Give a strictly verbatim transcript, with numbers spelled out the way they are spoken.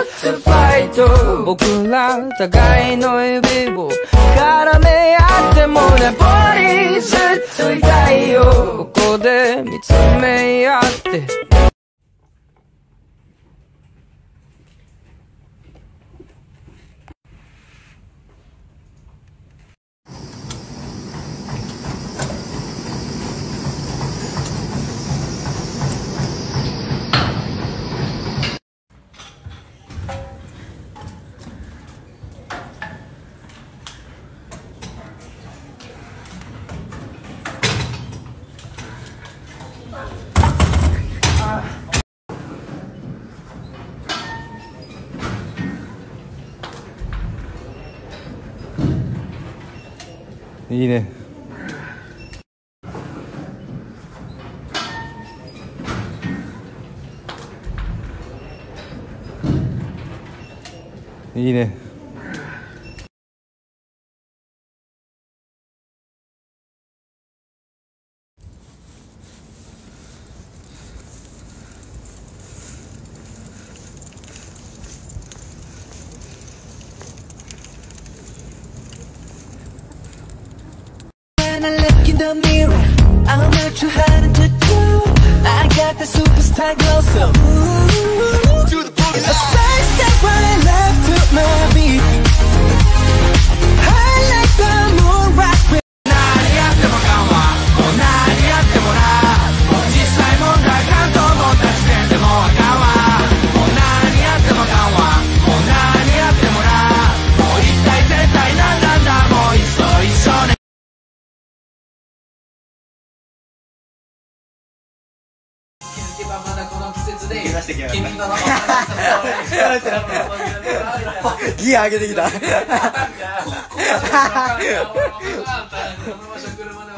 to fight 僕ら互いの指を絡め合ってもねボディずっと痛いよここで見つめ合っていいね。いいね。 When I look in the mirror, I'm not too hard to do. I got the superstar glow, so ooh, to the boogie. A side step running left to my beat. I like the moon rock with. 何やってもかんわ、もう何やってもな。実際問題かんと思った時点でもうあかんわ。もう何やってもかんわ、もう何やってもな。もう一体絶対何なんだ、もう一緒一緒ね。 まだこの季節で君の名ギア上げてきた。